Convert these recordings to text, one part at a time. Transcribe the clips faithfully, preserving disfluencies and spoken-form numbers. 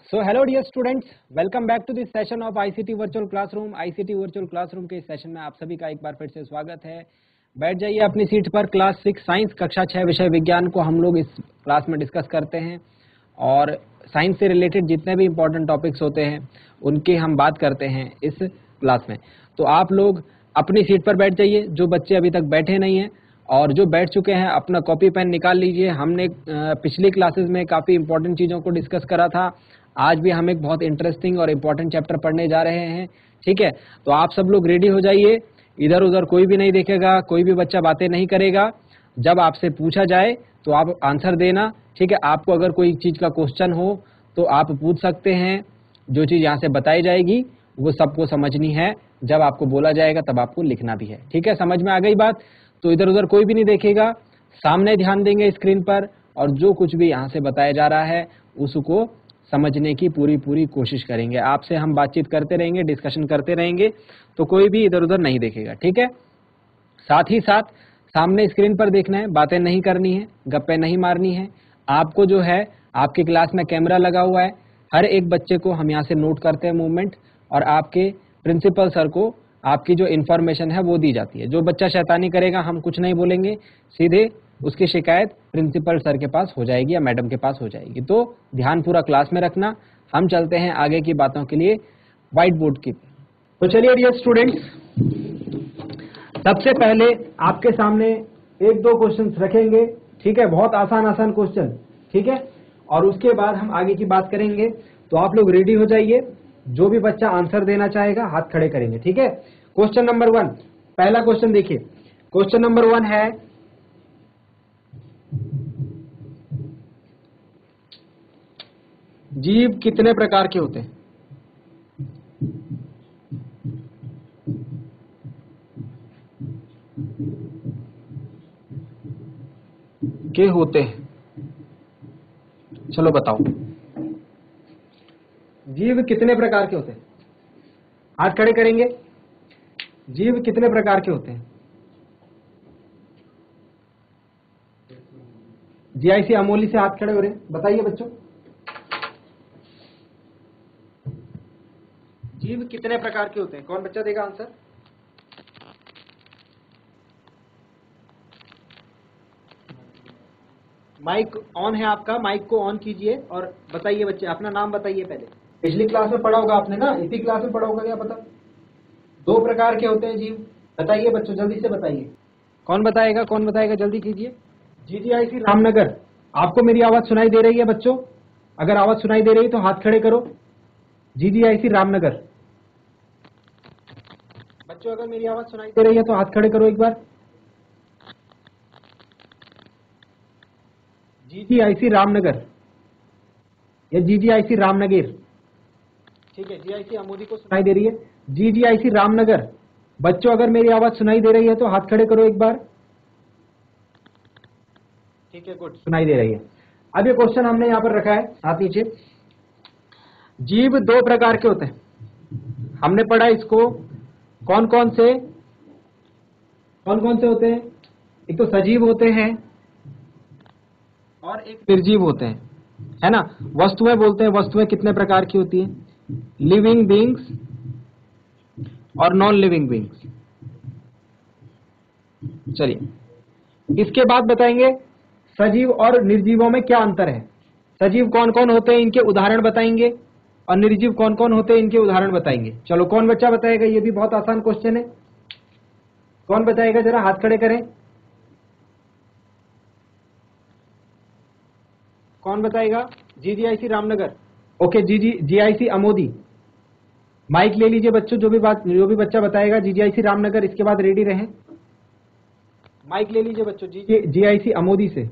So hello dear students, welcome back to this session of I C T Virtual Classroom. I C T Virtual Classroom के इस session में आप सभी का एक बार फिर से स्वागत है। बैठ जाइए अपनी सीट पर। क्लास सिक्स साइंस कक्षा छः विषय विज्ञान को हम लोग इस क्लास में डिस्कस करते हैं और साइंस से रिलेटेड जितने भी इम्पोर्टेंट टॉपिक्स होते हैं उनकी हम बात करते हैं इस क्लास में। तो आप लोग अपनी सीट पर बैठ जाइए, जो बच्चे अभी तक बैठे नहीं हैं और जो बैठ चुके हैं अपना कॉपी पेन निकाल लीजिए। हमने पिछली क्लासेस में काफ़ी इंपॉर्टेंट चीज़ों को डिस्कस करा था, आज भी हम एक बहुत इंटरेस्टिंग और इम्पोर्टेंट चैप्टर पढ़ने जा रहे हैं। ठीक है, तो आप सब लोग रेडी हो जाइए। इधर उधर कोई भी नहीं देखेगा, कोई भी बच्चा बातें नहीं करेगा। जब आपसे पूछा जाए तो आप आंसर देना। ठीक है, आपको अगर कोई चीज़ का क्वेश्चन हो तो आप पूछ सकते हैं। जो चीज़ यहाँ से बताई जाएगी वो सबको समझनी है। जब आपको बोला जाएगा तब आपको लिखना भी है। ठीक है, समझ में आ गई बात? तो इधर उधर कोई भी नहीं देखेगा, सामने ध्यान देंगे स्क्रीन पर और जो कुछ भी यहाँ से बताया जा रहा है उसको समझने की पूरी पूरी कोशिश करेंगे। आपसे हम बातचीत करते रहेंगे, डिस्कशन करते रहेंगे, तो कोई भी इधर उधर नहीं देखेगा। ठीक है, साथ ही साथ सामने स्क्रीन पर देखना है, बातें नहीं करनी है, गप्पे नहीं मारनी है। आपको जो है आपके क्लास में कैमरा लगा हुआ है, हर एक बच्चे को हम यहाँ से नोट करते हैं मूवमेंट और आपके प्रिंसिपल सर को आपकी जो इन्फॉर्मेशन है वो दी जाती है। जो बच्चा शैतानी करेगा हम कुछ नहीं बोलेंगे, सीधे उसकी शिकायत प्रिंसिपल सर के पास हो जाएगी या मैडम के पास हो जाएगी। तो ध्यान पूरा क्लास में रखना। हम चलते हैं आगे की बातों के लिए व्हाइट बोर्ड की। तो चलिए डियर स्टूडेंट्स, सबसे पहले आपके सामने एक दो क्वेश्चन रखेंगे। ठीक है, बहुत आसान आसान क्वेश्चन। ठीक है, और उसके बाद हम आगे की बात करेंगे। तो आप लोग रेडी हो जाइए। जो भी बच्चा आंसर देना चाहेगा हाथ खड़े करेंगे। ठीक है, क्वेश्चन नंबर वन, पहला क्वेश्चन देखिए। क्वेश्चन नंबर वन है, जीव कितने प्रकार के होते हैं? के होते हैं, चलो बताओ। जीव कितने प्रकार के होते हैं? हाथ खड़े करेंगे। जीव कितने प्रकार के होते हैं? जीआईसी अमोली से हाथ खड़े हो रहे हैं, बताइए बच्चों। जीव कितने प्रकार के होते हैं? कौन बच्चा देगा आंसर? माइक ऑन है आपका, माइक को ऑन कीजिए और बताइए बच्चे, अपना नाम बताइए पहले। पिछली क्लास में पढ़ा होगा आपने ना, इसी क्लास में पढ़ा होगा, क्या पता। दो प्रकार के होते हैं जीव, बताइए बच्चों, जल्दी से बताइए। कौन बताएगा, कौन बताएगा, जल्दी कीजिए। जीजीआईसी रामनगर। आपको मेरी आवाज सुनाई दे रही है बच्चों? अगर आवाज सुनाई दे रही तो हाथ खड़े करो। जीजीआईसी रामनगर। बच्चों अगर मेरी आवाज सुनाई दे रही है तो हाथ खड़े करो एक बार। जीजीआईसी रामनगर या जीजीआईसी रामनगर। ठीक है, जीआईसी अमोदी को सुनाई दे रही है। जीजीआईसी रामनगर। बच्चों अगर मेरी आवाज सुनाई दे रही है तो हाथ खड़े करो एक बार। ठीक है, गुड, सुनाई दे रही है। अब ये क्वेश्चन हमने यहाँ पर रखा है, हाथ नीचे। जीव दो प्रकार के होते हैं, हमने पढ़ा इसको। कौन कौन से कौन कौन से होते हैं? एक तो सजीव होते हैं और एक निर्जीव होते हैं, है ना। वस्तुएं बोलते हैं, वस्तुएं कितने प्रकार की होती हैं? लिविंग बीइंग्स और नॉन लिविंग बीइंग्स। चलिए, इसके बाद बताएंगे सजीव और निर्जीवों में क्या अंतर है। सजीव कौन कौन होते हैं इनके उदाहरण बताएंगे और निर्जीव कौन कौन होते हैं इनके उदाहरण बताएंगे। चलो, कौन बच्चा बताएगा? ये भी बहुत आसान क्वेश्चन है। कौन बताएगा, जरा हाथ खड़े करें। कौन बताएगा? GGIC Ramnagar. Okay, GG GIC Amodi. Mike ले लीजिए बच्चों, जो भी बात जो भी बच्चा बताएगा जीजीआईसी रामनगर, इसके बाद रेडी रहें। माइक ले लीजिए बच्चों, जी जीआईसी अमोदी से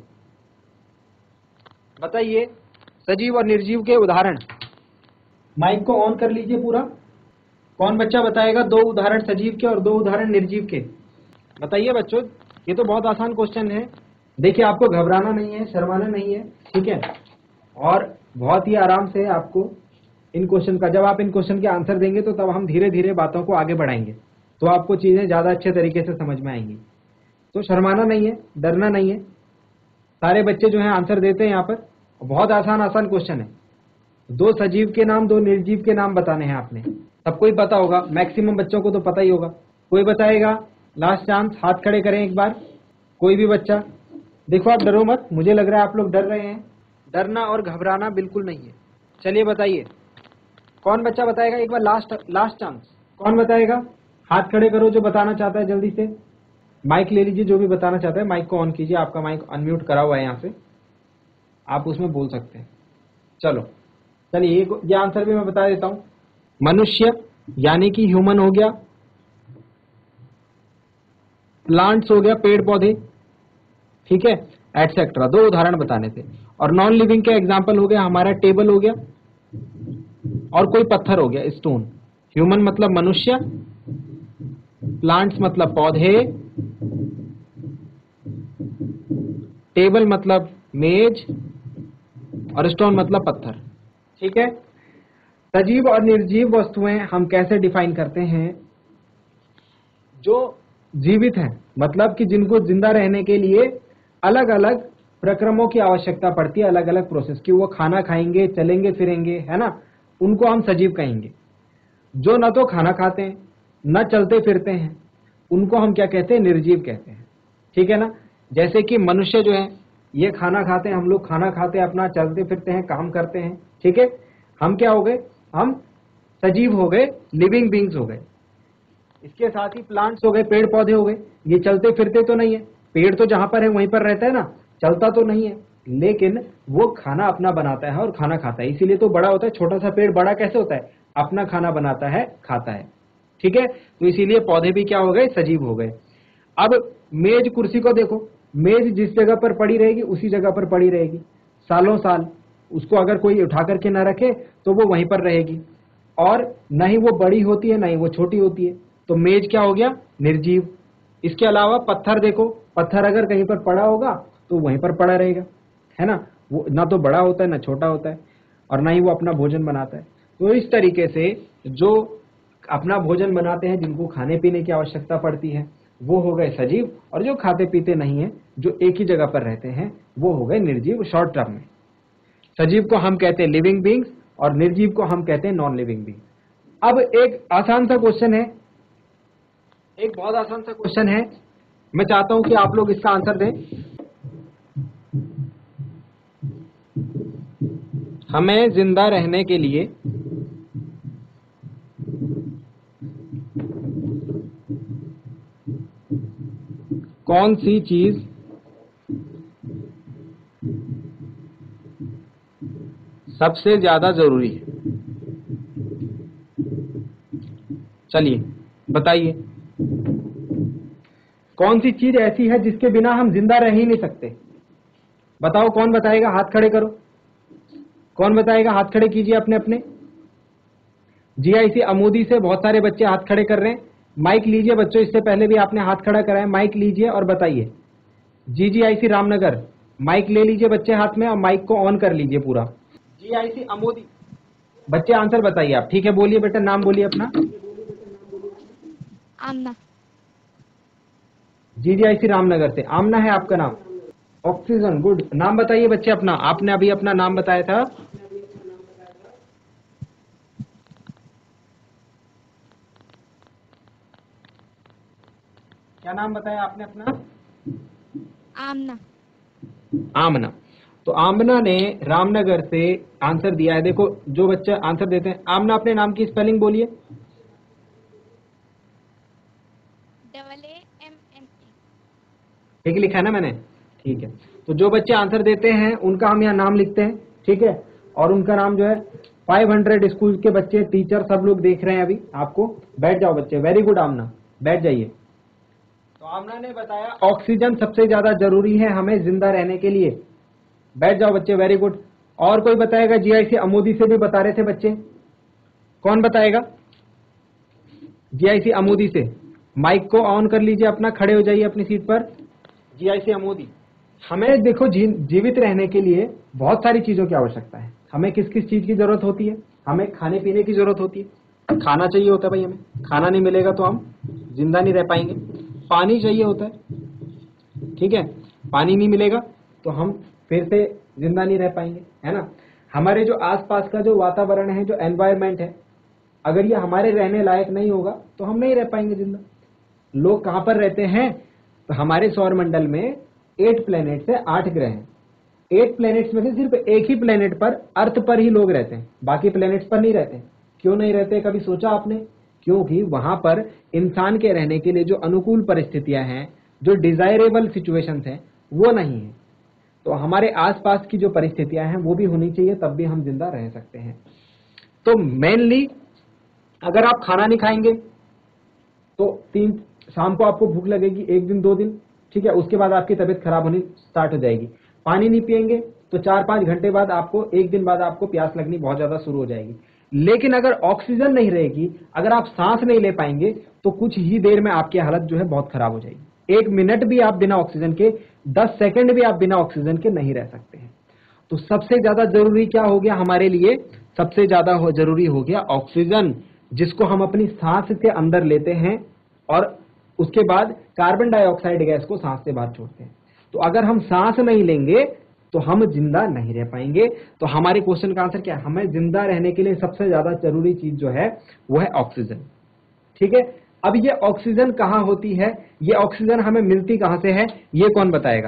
बताइए सजीव और निर्जीव के उदाहरण। माइक को ऑन कर लीजिए पूरा। कौन बच्चा बताएगा दो उदाहरण सजीव के और दो उदाहरण निर्जीव के? बताइए बच्चों, ये तो बहुत आसान क्वेश्चन है। देखिए, आपको घबराना नहीं है, शर्माना नहीं है। ठीक है, और बहुत ही आराम से आपको इन क्वेश्चन का, जब आप इन क्वेश्चन के आंसर देंगे तो तब हम धीरे धीरे बातों को आगे बढ़ाएंगे, तो आपको चीजें ज्यादा अच्छे तरीके से समझ में आएंगी। तो शर्माना नहीं है, डरना नहीं है। सारे बच्चे जो हैं आंसर देते हैं यहाँ पर। बहुत आसान आसान क्वेश्चन है। दो सजीव के नाम, दो निर्जीव के नाम बताने हैं आपने। सबको ही पता होगा, मैक्सिमम बच्चों को तो पता ही होगा। कोई बताएगा? लास्ट चांस, हाथ खड़े करें एक बार, कोई भी बच्चा। देखो आप डरो मत, मुझे लग रहा है आप लोग डर रहे हैं। डरना और घबराना बिल्कुल नहीं है। चलिए बताइए, कौन बच्चा बताएगा एक बार? लास्ट लास्ट चांस, कौन बताएगा? हाथ खड़े करो जो बताना चाहता है जल्दी से। माइक ले लीजिए, जो भी बताना चाहता है माइक को ऑन कीजिए। आपका माइक अनम्यूट करा हुआ है यहाँ से, आप उसमें बोल सकते हैं। चलो चलिए, ये ये आंसर भी मैं बता देता हूं। मनुष्य यानी कि ह्यूमन हो गया, प्लांट्स हो गया पेड़ पौधे, ठीक है, एटसेट्रा। दो उदाहरण बताने थे। और नॉन लिविंग के एग्जाम्पल हो गया हमारा टेबल हो गया, और कोई पत्थर हो गया स्टोन। ह्यूमन मतलब मनुष्य, प्लांट्स मतलब पौधे, टेबल मतलब मेज, और स्टोन मतलब पत्थर, ठीक है। सजीव और निर्जीव वस्तुएं हम कैसे डिफाइन करते हैं? जो जीवित हैं, मतलब कि जिनको जिंदा रहने के लिए अलग अलग प्रक्रमों की आवश्यकता पड़ती है, अलग अलग प्रोसेस की। वो खाना खाएंगे, चलेंगे फिरेंगे, है ना, उनको हम सजीव कहेंगे। जो न तो खाना खाते हैं न चलते फिरते हैं, उनको हम क्या कहते हैं? निर्जीव कहते हैं, ठीक है ना। जैसे कि मनुष्य जो है ये खाना खाते हैं, हम लोग खाना खाते हैं, अपना चलते फिरते हैं, काम करते हैं, ठीक है। हम क्या हो गए? हम सजीव हो गए, लिविंग बींग्स हो गए। इसके साथ ही प्लांट्स हो गए, पेड़ पौधे हो गए। ये चलते फिरते तो नहीं है, पेड़ तो जहां पर है वहीं पर रहता है ना, चलता तो नहीं है, लेकिन वो खाना अपना बनाता है और खाना खाता है, इसीलिए तो बड़ा होता है। छोटा सा पेड़ बड़ा कैसे होता है? अपना खाना बनाता है, खाता है, ठीक है। तो इसीलिए पौधे भी क्या हो गए? सजीव हो गए। अब मेज कुर्सी को देखो, मेज जिस जगह पर पड़ी रहेगी उसी जगह पर पड़ी रहेगी सालों साल। उसको अगर कोई उठा करके ना रखे तो वो वहीं पर रहेगी, और न ही वो बड़ी होती है, न ही वो छोटी होती है। तो मेज क्या हो गया? निर्जीव। इसके अलावा पत्थर देखो, पत्थर अगर कहीं पर पड़ा होगा तो वहीं पर पड़ा रहेगा, है ना। वो ना तो बड़ा होता है, ना छोटा होता है, और ना ही वो अपना भोजन बनाता है। तो इस तरीके से जो अपना भोजन बनाते हैं, जिनको खाने पीने की आवश्यकता पड़ती है, वो हो गए सजीव। और जो खाते पीते नहीं है, जो एक ही जगह पर रहते हैं, वो हो गए निर्जीव। शॉर्ट टर्म में सजीव को हम कहते हैं लिविंग बींग्स, और निर्जीव को हम कहते हैं नॉन लिविंग बींग्स। अब एक आसान सा क्वेश्चन है, एक बहुत आसान सा क्वेश्चन है, मैं चाहता हूं कि आप लोग इसका आंसर दें। हमें जिंदा रहने के लिए कौन सी चीज सबसे ज्यादा जरूरी है? चलिए बताइए, कौन सी चीज ऐसी है जिसके बिना हम जिंदा रह ही नहीं सकते? बताओ, कौन बताएगा? हाथ खड़े करो, कौन बताएगा? हाथ खड़े कीजिए अपने अपने। जीआईसी अमूदी से बहुत सारे बच्चे हाथ खड़े कर रहे हैं। माइक लीजिए बच्चों, इससे पहले भी आपने हाथ खड़ा कराया, माइक लीजिए और बताइए। जीजीआईसी रामनगर, माइक ले लीजिए बच्चे हाथ में और माइक को ऑन कर लीजिए पूरा। जीआईसी अमूदी बच्चे आंसर बताइए आप, ठीक है। बोलिए बेटा, नाम बोलिए अपना। आमना। जीजीआईसी रामनगर से आमना है आपका नाम। Oxygen, good. नाम बताइए बच्चे अपना, आपने अभी अपना नाम बताया था। क्या नाम बताया आपने अपना? आमना। आमना। तो आमना ने रामनगर से आंसर दिया है। देखो जो बच्चे आंसर देते हैं, आमना अपने नाम की स्पेलिंग बोलिए। Double A M N A. ठीक लिखा है ना मैंने? ठीक है। तो जो बच्चे आंसर देते हैं उनका हम यहाँ नाम लिखते हैं, ठीक है। और उनका नाम जो है पाँच सौ स्कूल के बच्चे, टीचर सब लोग देख रहे हैं अभी आपको। बैठ जाओ बच्चे, वेरी गुड आमना, बैठ जाइए। तो आमना ने बताया ऑक्सीजन सबसे ज्यादा जरूरी है हमें जिंदा रहने के लिए। बैठ जाओ बच्चे, वेरी गुड। और कोई बताएगा? जीआईसी अमूदी से भी बता रहे थे बच्चे, कौन बताएगा? जीआईसी अमूदी से माइक को ऑन कर लीजिए अपना, खड़े हो जाइए अपनी सीट पर। जीआईसी अमूदी, हमें देखो जी, जीवित रहने के लिए बहुत सारी चीजों की आवश्यकता है। हमें किस किस चीज की जरूरत होती है? हमें खाने पीने की जरूरत होती है, खाना चाहिए होता है भाई हमें, खाना नहीं मिलेगा तो हम जिंदा नहीं रह पाएंगे। पानी चाहिए होता है, ठीक है, पानी नहीं मिलेगा तो हम फिर से जिंदा नहीं रह पाएंगे, है ना। हमारे जो आसपास का जो वातावरण है, जो एनवायरमेंट है, अगर ये हमारे रहने लायक नहीं होगा तो हम नहीं रह पाएंगे जिंदा। लोग कहां पर रहते हैं? तो हमारे सौर मंडल में एट प्लेनेट्स है, आठ ग्रह हैं। एट प्लेनेट्स में से सिर्फ एक ही प्लेनेट पर, अर्थ पर ही लोग रहते हैं, बाकी प्लेनेट्स पर नहीं रहते। क्यों नहीं रहते, कभी सोचा आपने? क्योंकि वहां पर इंसान के रहने के लिए जो अनुकूल परिस्थितियां हैं, जो डिजायरेबल सिचुएशंस हैं, वो नहीं है। तो हमारे आसपास की जो परिस्थितियां हैं वो भी होनी चाहिए, तब भी हम जिंदा रह सकते हैं। तो मेनली अगर आप खाना नहीं खाएंगे तो तीन शाम को आपको भूख लगेगी, एक दिन दो दिन, ठीक है, उसके बाद आपकी तबीयत खराब होनी स्टार्ट हो जाएगी। पानी नहीं पिएंगे तो चार पांच घंटे बाद आपको, एक दिन बाद आपको प्यास लगनी बहुत ज्यादा शुरू हो जाएगी। लेकिन अगर ऑक्सीजन नहीं रहेगी, अगर आप सांस नहीं ले पाएंगे तो कुछ ही देर में आपकी हालत जो है बहुत खराब हो जाएगी। एक मिनट भी आप बिना ऑक्सीजन के, दस सेकंड भी आप बिना ऑक्सीजन के नहीं रह सकते हैं। तो सबसे ज्यादा जरूरी क्या हो गया हमारे लिए? सबसे ज्यादा हो जरूरी हो गया ऑक्सीजन, जिसको हम अपनी सांस के अंदर लेते हैं और उसके बाद कार्बन डाइऑक्साइड गैस को सांस से बाहर छोड़ते हैं। तो अगर हम सांस नहीं लेंगे तो हम जिंदा नहीं रह पाएंगे। तो हमारे क्वेश्चन का आंसर क्या है? हमें जिंदा रहने के लिए सबसे ज्यादा जरूरी चीज जो है वो है ऑक्सीजन। ठीक है, अब ये ऑक्सीजन कहां होती है, ये ऑक्सीजन हमें मिलती कहां से है, ये कौन बताएगा?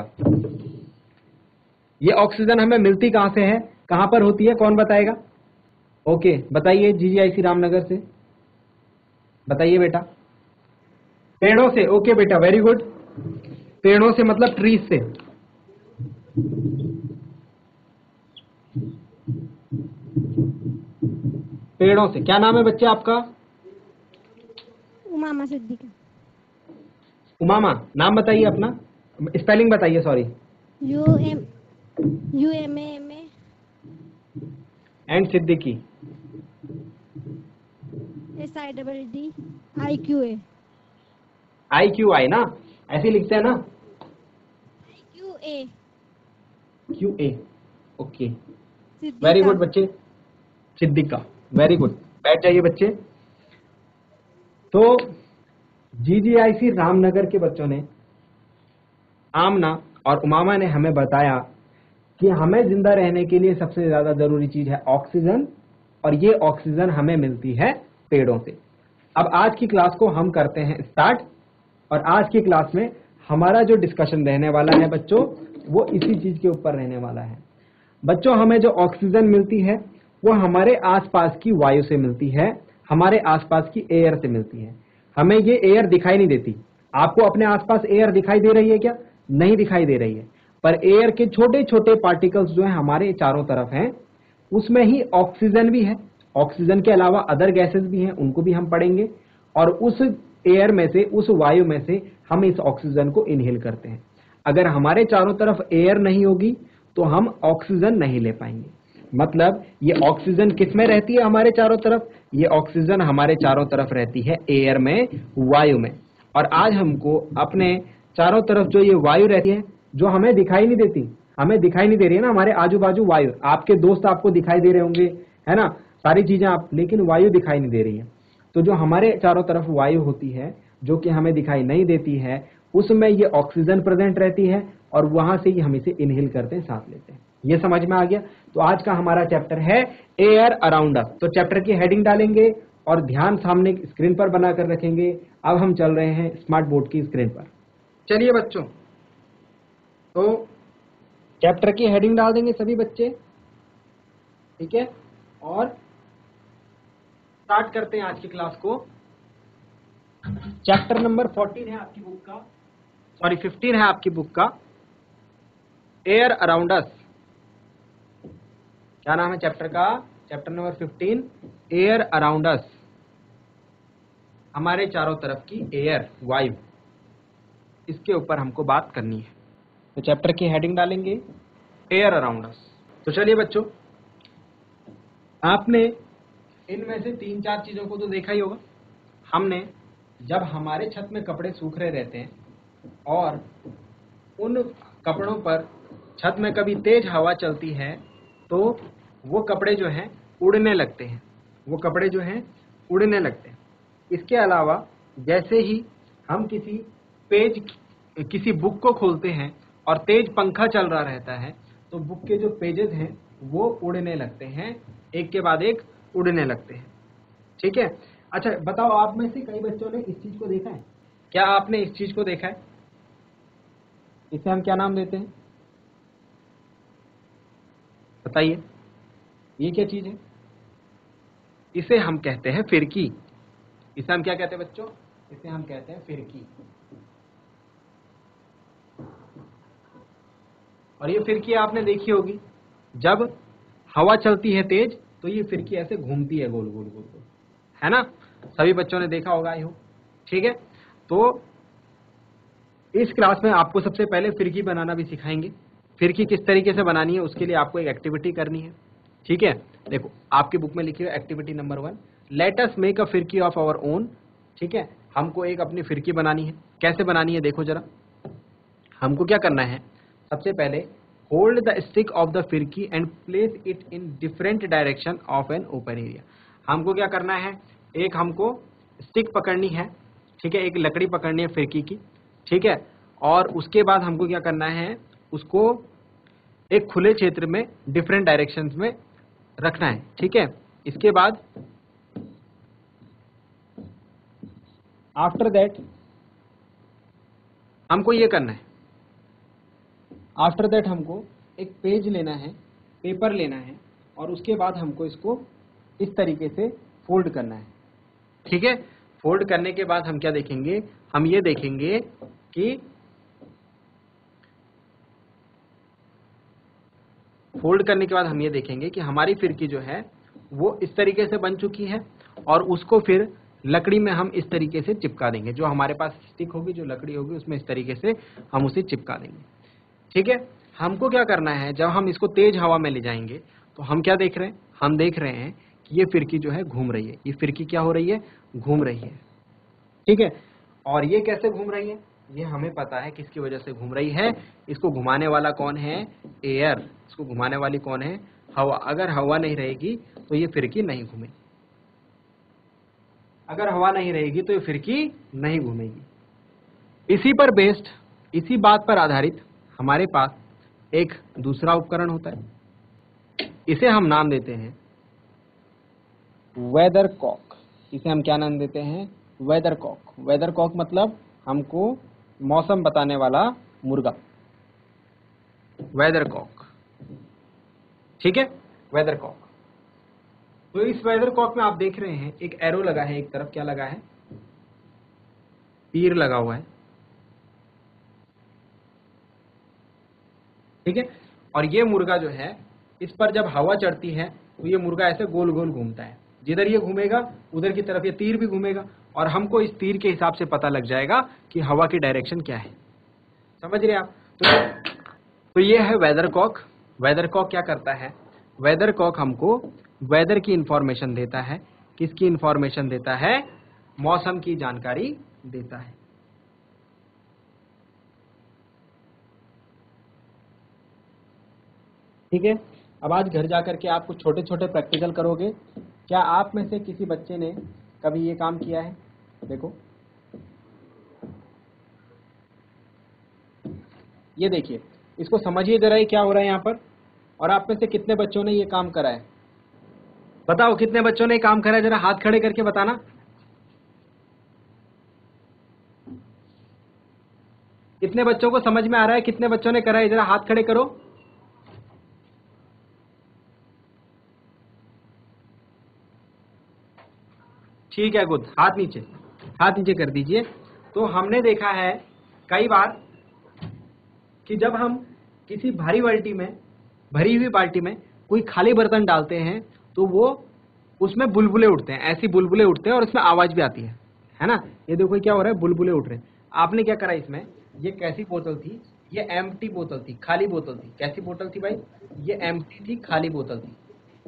ये ऑक्सीजन हमें मिलती कहां से है, कहां पर होती है, कौन बताएगा? ओके बताइए, जीजीआईसी रामनगर से बताइए बेटा। पेड़ों से, ओके बेटा, वेरी गुड। पेड़ों से मतलब ट्रीज से। पेड़ों से। क्या नाम है बच्चे आपका? उमामा सिद्दीकी। उमामा, नाम बताइए अपना, स्पेलिंग बताइए, sorry. U M U M M A and Siddiqui. S I double D I Q A. I Q I ना, ऐसे लिखते हैं ना? Q A Q A, okay, very good बच्चे। Siddiqa, very good. बैठ जाइए बच्चे। तो जीजीआईसी रामनगर के बच्चों ने, आमना और उमामा ने हमें बताया कि हमें जिंदा रहने के लिए सबसे ज्यादा जरूरी चीज है ऑक्सीजन, और ये ऑक्सीजन हमें मिलती है पेड़ों से। अब आज की क्लास को हम करते हैं स्टार्ट, और आज की क्लास में हमारा जो डिस्कशन रहने वाला है बच्चों, वो इसी चीज के ऊपर रहने वाला है। बच्चों, हमें जो ऑक्सीजन मिलती है वो हमारे आसपास की वायु से मिलती है, हमारे आसपास की एयर से मिलती है। हमें ये एयर दिखाई नहीं देती। आपको अपने आसपास एयर दिखाई दे रही है क्या? नहीं दिखाई दे रही है, पर एयर के छोटे छोटे पार्टिकल्स जो है हमारे चारों तरफ हैं, उसमें ही ऑक्सीजन भी है। ऑक्सीजन के अलावा अदर गैसेस भी हैं, उनको भी हम पढ़ेंगे। और उस एयर में से, उस वायु में से हम इस ऑक्सीजन को इनहेल करते हैं। अगर हमारे चारों तरफ एयर नहीं होगी तो हम ऑक्सीजन नहीं ले पाएंगे। मतलब ये ऑक्सीजन किस में रहती है हमारे चारों तरफ? ये ऑक्सीजन हमारे चारों तरफ रहती है एयर में, वायु में। और आज हमको अपने चारों तरफ जो ये वायु रहती है, जो हमें दिखाई नहीं देती, हमें दिखाई नहीं दे रही है ना, हमारे आजू बाजू वायु, आपके दोस्त आपको दिखाई दे रहे होंगे, है ना, सारी चीजें आप, लेकिन वायु दिखाई नहीं दे रही है। तो जो हमारे चारों तरफ वायु होती है, जो कि हमें दिखाई नहीं देती है, उसमें ये ऑक्सीजन प्रेजेंट रहती है, और वहां से ही हम इसे इनहेल करते हैं, सांस लेते हैं। ये समझ में आ गया? तो आज का हमारा चैप्टर है एयर अराउंड अस। तो चैप्टर की हेडिंग डालेंगे और ध्यान सामने स्क्रीन पर बनाकर रखेंगे। अब हम चल रहे हैं स्मार्ट बोर्ड की स्क्रीन पर। चलिए बच्चों, तो चैप्टर की हेडिंग डाल देंगे सभी बच्चे, ठीक है, और स्टार्ट करते हैं आज की क्लास को। चैप्टर नंबर फोर्टीन है आपकी बुक का, सॉरी फिफ्टीन है आपकी बुक का, एयर अराउंड अस। क्या नाम है चैप्टर का? Chapter number fifteen, air around us. हमारे चारों तरफ की एयर, वायु, इसके ऊपर हमको बात करनी है। तो चैप्टर की हेडिंग डालेंगे एयर अराउंड अस। तो चलिए बच्चों, आपने इनमें से तीन चार चीजों को तो देखा ही होगा। हमने, जब हमारे छत में कपड़े सूख रहे रहते हैं और उन कपड़ों पर छत में कभी तेज हवा चलती है, तो वो कपड़े जो हैं उड़ने लगते हैं, वो कपड़े जो हैं उड़ने लगते हैं। इसके अलावा जैसे ही हम किसी पेज, किसी बुक को खोलते हैं और तेज पंखा चल रहा रहता है, तो बुक के जो पेजेस हैं वो उड़ने लगते हैं, एक के बाद एक उड़ने लगते हैं। ठीक है, अच्छा बताओ, आप में से कई बच्चों ने इस चीज को देखा है? क्या आपने इस चीज को देखा है? इसे हम क्या नाम देते हैं, बताइए? ये क्या चीज है? इसे हम कहते हैं फिरकी। इसे हम क्या कहते हैं बच्चों? इसे हम कहते हैं फिरकी। और ये फिरकी आपने देखी होगी, जब हवा चलती है तेज तो ये फिरकी ऐसे घूमती है गोल गोल गोल गोल, है ना? सभी बच्चों ने देखा होगा, आई हो। ठीक है, तो इस क्लास में आपको सबसे पहले फिरकी बनाना भी सिखाएंगे। फिरकी किस तरीके से बनानी है उसके लिए आपको एक एक्टिविटी करनी है। ठीक है, देखो आपकी बुक में लिखी हुई activity number one, let us make a फिरकी ऑफ आवर ओन। ठीक है, हमको एक अपनी फिरकी बनानी है। कैसे बनानी है देखो जरा। हमको क्या करना है, सबसे पहले hold the stick of the फिरकी and place it in different direction of an open area. हमको क्या करना है, एक हमको स्टिक पकड़नी है, ठीक है, एक लकड़ी पकड़नी है फिरकी की, ठीक है, और उसके बाद हमको क्या करना है, उसको एक खुले क्षेत्र में डिफरेंट डायरेक्शंस में रखना है। ठीक है, इसके बाद आफ्टर दैट हमको ये करना है, आफ्टर दैट हमको एक पेज लेना है, पेपर लेना है, और उसके बाद हमको इसको इस तरीके से फोल्ड करना है। ठीक है, फोल्ड करने के बाद हम क्या देखेंगे, हम ये देखेंगे कि फोल्ड करने के बाद हम ये देखेंगे कि हमारी फिरकी जो है वो इस तरीके से बन चुकी है, और उसको फिर लकड़ी में हम इस तरीके से चिपका देंगे। जो हमारे पास स्टिक होगी, जो लकड़ी होगी, उसमें इस तरीके से हम उसे चिपका देंगे। ठीक है, हमको क्या करना है, जब हम इसको तेज हवा में ले जाएंगे तो हम क्या देख रहे हैं, हम देख रहे हैं कि ये फिरकी जो है घूम रही है। ये फिरकी क्या हो रही है, घूम रही है। ठीक है, और ये कैसे घूम रही है, ये हमें पता है किसकी वजह से घूम रही है। इसको घुमाने वाला कौन है, एयर। इसको घुमाने वाली कौन है, हवा। अगर हवा नहीं रहेगी तो ये फिरकी नहीं घूमेगी। अगर हवा नहीं रहेगी तो ये फिरकी नहीं घूमेगी। इसी पर बेस्ड, इसी बात पर आधारित हमारे पास एक दूसरा उपकरण होता है। इसे हम नाम देते हैं वेदर कॉक। इसे हम क्या नाम देते हैं, वेदर कॉक। वेदर कॉक मतलब हमको मौसम बताने वाला मुर्गा, वेदर कॉक। ठीक है, वेदर कॉक। तो इस वेदर कॉक में आप देख रहे हैं एक एरो लगा है, एक तरफ क्या लगा है, तीर लगा हुआ है। ठीक है, और ये मुर्गा जो है, इस पर जब हवा चढ़ती है तो ये मुर्गा ऐसे गोल गोल घूमता है। जिधर ये घूमेगा उधर की तरफ ये तीर भी घूमेगा, और हमको इस तीर के हिसाब से पता लग जाएगा कि हवा की डायरेक्शन क्या है। समझ रहे आप? तो, तो ये है वेदर कॉक। वेदर कॉक क्या करता है, वेदर कॉक हमको वेदर की इंफॉर्मेशन देता है। किसकी इंफॉर्मेशन देता है, मौसम की जानकारी देता है। ठीक है, अब आज घर जाकर के आप कुछ छोटे छोटे प्रैक्टिकल करोगे। क्या आप में से किसी बच्चे ने कभी ये काम किया है? देखो, ये देखिए, इसको समझिए जरा, ये क्या हो रहा है यहाँ पर। और आप में से कितने बच्चों ने ये काम करा है, बताओ कितने बच्चों ने काम करा है, जरा हाथ खड़े करके बताना। कितने बच्चों को समझ में आ रहा है, कितने बच्चों ने करा है, जरा हाथ खड़े करो। ठीक है, गुड। हाथ नीचे, हाथ नीचे कर दीजिए। तो हमने देखा है कई बार कि जब हम किसी भारी बाल्टी में, भरी हुई बाल्टी में कोई खाली बर्तन डालते हैं तो वो उसमें बुलबुले उठते हैं, ऐसी बुलबुले उठते हैं, और उसमें आवाज भी आती है, है ना? ये देखो क्या हो रहा है, बुलबुले उठ रहे हैं। आपने क्या करा इसमें, ये कैसी बोतल थी, ये एम्प्टी बोतल थी, खाली बोतल थी। कैसी बोतल थी भाई, ये एम्प्टी थी, खाली बोतल थी।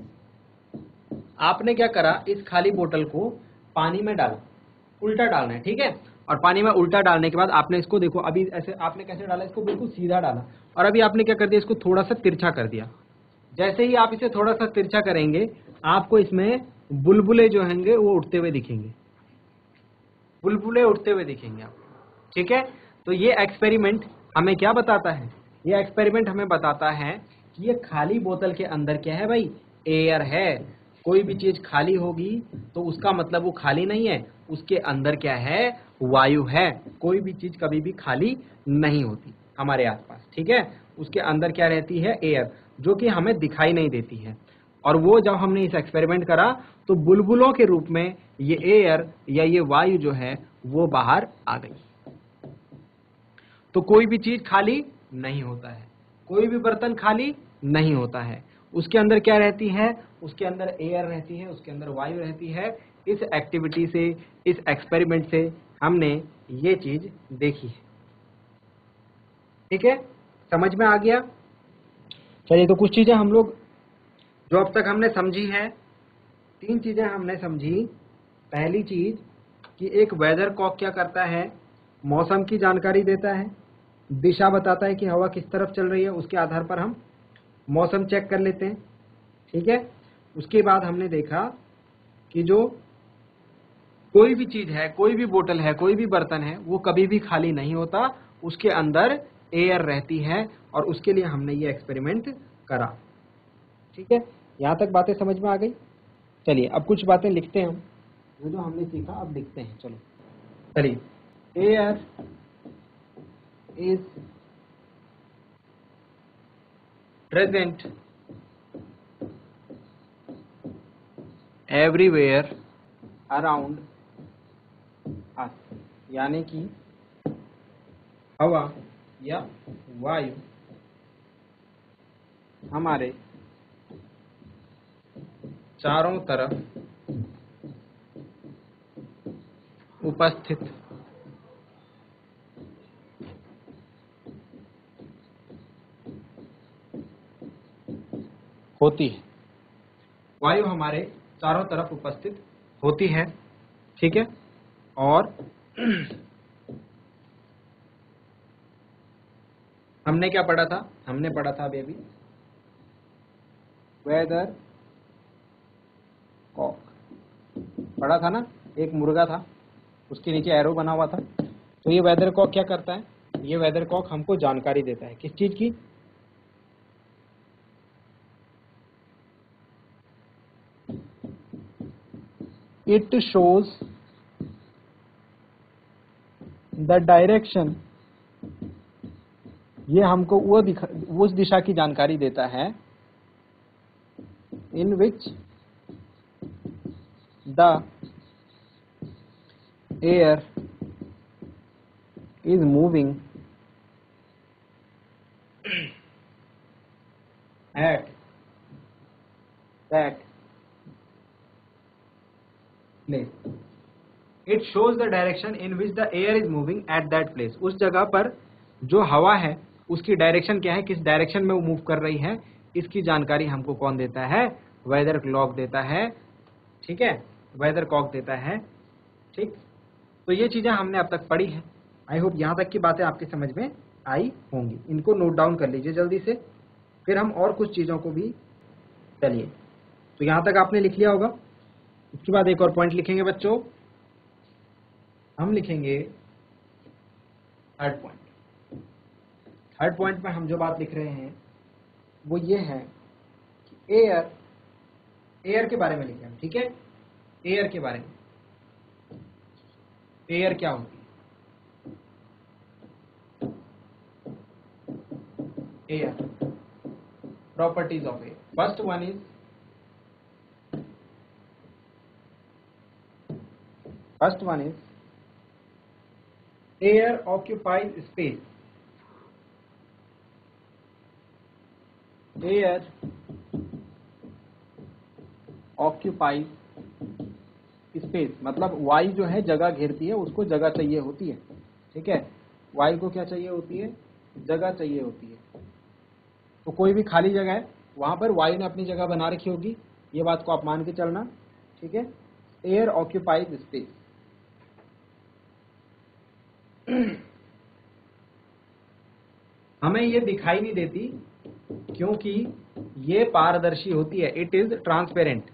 आपने क्या करा, इस खाली बोतल को पानी में डाला, उल्टा डालना है, ठीक है। और पानी में उल्टा डालने के बाद आपने इसको देखो, अभी ऐसे आपने कैसे डाला, इसको बिल्कुल सीधा डाला, और अभी आपने क्या कर दिया, इसको थोड़ा सा तिरछा कर दिया। जैसे ही आप इसे थोड़ा सा तिरछा करेंगे, आपको इसमें बुलबुले जो होंगे वो उठते हुए दिखेंगे, बुलबुले उठते हुए दिखेंगे आप, ठीक है। तो ये एक्सपेरिमेंट हमें क्या बताता है, ये एक्सपेरिमेंट हमें बताता है कि ये खाली बोतल के अंदर क्या है भाई, एयर है। कोई भी चीज खाली होगी तो उसका मतलब वो खाली नहीं है, उसके अंदर क्या है, वायु है। कोई भी चीज कभी भी खाली नहीं होती हमारे आसपास, ठीक है। उसके अंदर क्या रहती है, एयर, जो कि हमें दिखाई नहीं देती है। और वो जब हमने इस एक्सपेरिमेंट करा तो बुलबुलों के रूप में ये एयर या ये वायु जो है वो बाहर आ गई। तो कोई भी चीज खाली नहीं होता है, कोई भी बर्तन खाली नहीं होता है। उसके अंदर क्या रहती है, उसके अंदर एयर रहती है, उसके अंदर वायु रहती है। इस एक्टिविटी से, इस एक्सपेरिमेंट से हमने ये चीज देखी है, ठीक है। समझ में आ गया। चलिए, तो कुछ चीजें हम लोग जो अब तक हमने समझी है, तीन चीजें हमने समझी। पहली चीज कि एक वेदर कॉक क्या करता है, मौसम की जानकारी देता है, दिशा बताता है कि हवा किस तरफ चल रही है, उसके आधार पर हम मौसम चेक कर लेते हैं, ठीक है। उसके बाद हमने देखा कि जो कोई भी चीज है, कोई भी बोतल है, कोई भी बर्तन है, वो कभी भी खाली नहीं होता, उसके अंदर एयर रहती है, और उसके लिए हमने ये एक्सपेरिमेंट करा, ठीक है। यहां तक बातें समझ में आ गई। चलिए अब कुछ बातें लिखते हैं हम, जो जो हमने सीखा अब लिखते हैं। चलो चलिए, air is present everywhere around us, यानी कि हवा या वायु हमारे चारों तरफ उपस्थित होती है। वायु हमारे चारों तरफ उपस्थित होती है, ठीक है। और हमने क्या पढ़ा था, हमने पढ़ा था बेबी वेदर कॉक, पढ़ा था ना। एक मुर्गा था, उसके नीचे एरो बना हुआ था। तो ये वेदर कॉक क्या करता है, ये वेदर कॉक हमको जानकारी देता है किस चीज की, इट शोज द डायरेक्शन, ये हमको वो दिखा उस दिशा की जानकारी देता है in which the air is moving at that place. It shows the direction in which the air is moving at that place. उस जगह पर जो हवा है उसकी डायरेक्शन क्या है, किस डायरेक्शन में वो मूव कर रही है, इसकी जानकारी हमको कौन देता है, वेदर क्लॉक देता है, ठीक है। वेदर कॉक देता है, ठीक। तो ये चीजें हमने अब तक पढ़ी है। आई होप यहां तक की बातें आपके समझ में आई होंगी। इनको नोट डाउन कर लीजिए जल्दी से, फिर हम और कुछ चीजों को भी, चलिए। तो यहां तक आपने लिख लिया होगा। उसके बाद एक और पॉइंट लिखेंगे बच्चों, हम लिखेंगे थर्ड पॉइंट। थर्ड पॉइंट में हम जो बात लिख रहे हैं वो ये है कि एयर, एयर के बारे में लिखे हम, ठीक है। एयर के बारे में, एयर क्या होती है, air, properties of air. First one is, first one is air occupies space. Air occupies space मतलब वायु जो है जगह घेरती है, उसको जगह चाहिए होती है, ठीक है। वायु को क्या चाहिए होती है, जगह चाहिए होती है। तो कोई भी खाली जगह है वहां पर वायु ने अपनी जगह बना रखी होगी, ये बात को आप मान के चलना, ठीक है। Air occupies space. हमें ये दिखाई नहीं देती क्योंकि ये पारदर्शी होती है। It is transparent,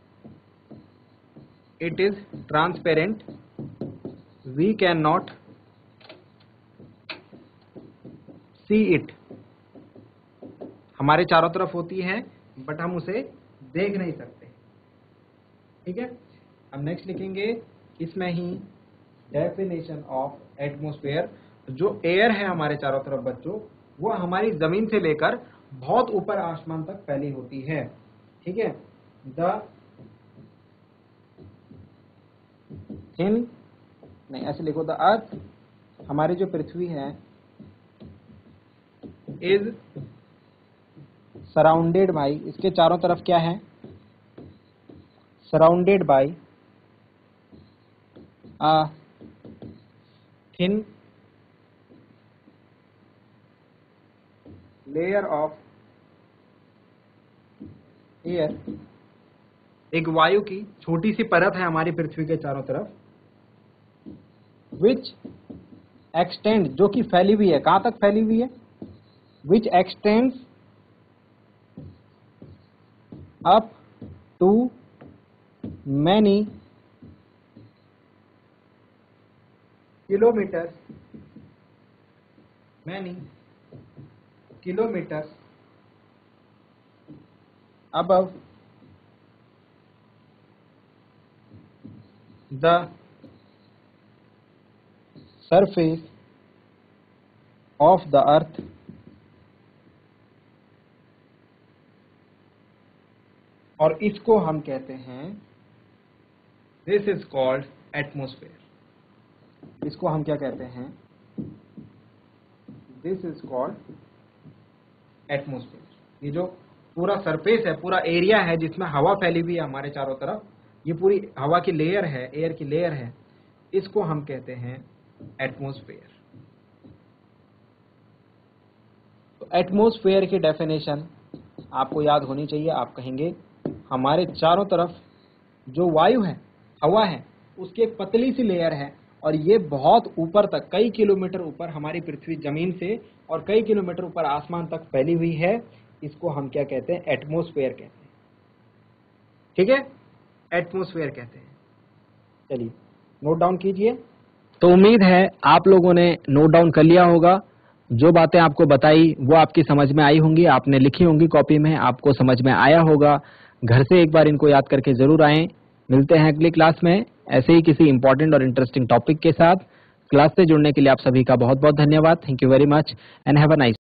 it is transparent, we can not see it, हमारे चारों तरफ होती है बट हम उसे देख नहीं सकते। ठीक है, अब नेक्स्ट लिखेंगे इसमें ही डेफिनेशन ऑफ एटमॉस्फेयर। जो एयर है हमारे चारों तरफ बच्चों, वो हमारी जमीन से लेकर बहुत ऊपर आसमान तक फैली होती है। ठीक है, द थिन नहीं ऐसे लिखो, द अर्थ, हमारी जो पृथ्वी है, इज सराउंडेड बाई, इसके चारों तरफ क्या है, surrounded by a thin layer of air, एक वायु की छोटी सी परत है हमारी पृथ्वी के चारों तरफ, विच एक्सटेंड, जो कि फैली हुई है, कहां तक फैली हुई है, which extends up to many kilometres, many kilometres above the surface of the earth, और इसको हम कहते हैं, दिस इज कॉल्ड एटमॉस्फेयर। इसको हम क्या कहते हैं, दिस इज कॉल्ड एटमॉस्फेयर। ये जो पूरा सरफेस है, पूरा एरिया है जिसमें हवा फैली हुई है हमारे चारों तरफ, ये पूरी हवा की लेयर है, एयर की लेयर है, इसको हम कहते हैं एटमॉस्फेयर। तो एटमॉस्फेयर की डेफिनेशन आपको याद होनी चाहिए। आप कहेंगे हमारे चारों तरफ जो वायु है, हवा है, उसकी एक पतली सी लेयर है और ये बहुत ऊपर तक, कई किलोमीटर ऊपर हमारी पृथ्वी जमीन से और कई किलोमीटर ऊपर आसमान तक फैली हुई है। इसको हम क्या कहते हैं, एटमॉस्फेयर कहते हैं। ठीक है, एटमॉस्फेयर कहते हैं। चलिए नोट डाउन कीजिए। तो उम्मीद है आप लोगों ने नोट डाउन कर लिया होगा। जो बातें आपको बताई वो आपकी समझ में आई होंगी, आपने लिखी होंगी कॉपी में, आपको समझ में आया होगा। घर से एक बार इनको याद करके जरूर आएं। मिलते हैं अगली क्लास में ऐसे ही किसी इंपॉर्टेंट और इंटरेस्टिंग टॉपिक के साथ। क्लास से जुड़ने के लिए आप सभी का बहुत बहुत धन्यवाद। Thank you very much and have a nice